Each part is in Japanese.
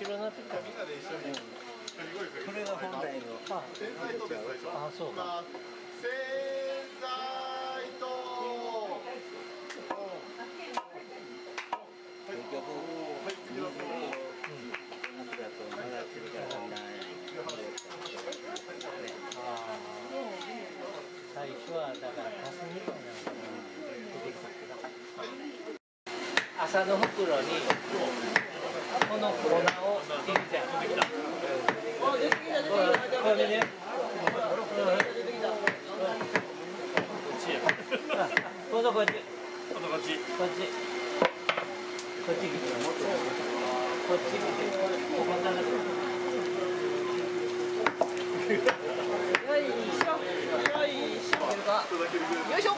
白になってきた。これが本来の。 あ、そうか。 洗剤と。 結局、水と油と混ざってるからだんだん。 最初はだからカスみたいなのが出てきたけど、麻の袋にこの粉を入れてある。これね。今度こっち。こっち。こっち来て。こっち来て。ここから。よいしょ。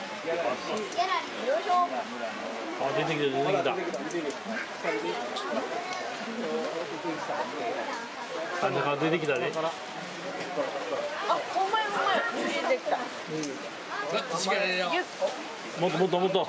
あ、出てきた、出てきた。あ、なんか出てきたね。 あ、ほんまやほんまや。出てきた。 もっともっともっと。 よい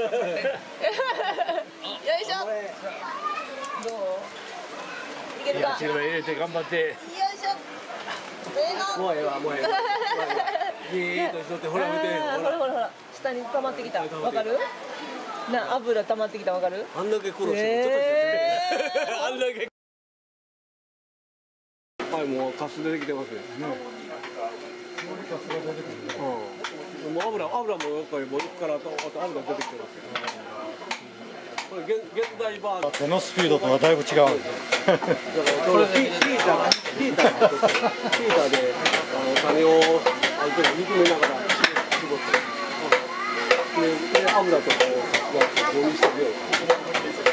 しょ。どう？いけるか。 入れて頑張って。 よいしょ。せーの。 もうええわ、もうええわ。じーっとしとって、ほら見て、ほら。 ほら、下に溜まってきた。わかる？な、油溜まってきた、わかる？ あんだけ苦労して、ちょっとあんだけ。はい、もうカス出てきてますよ。もう油もやっぱりもう一からと油出てきてますよ。これ現代バージョン。 手のスピードとはだいぶ違うんですよ。 これヒーターで種をある程度煮詰めながら絞って、で油とこうやってゴミしてるように。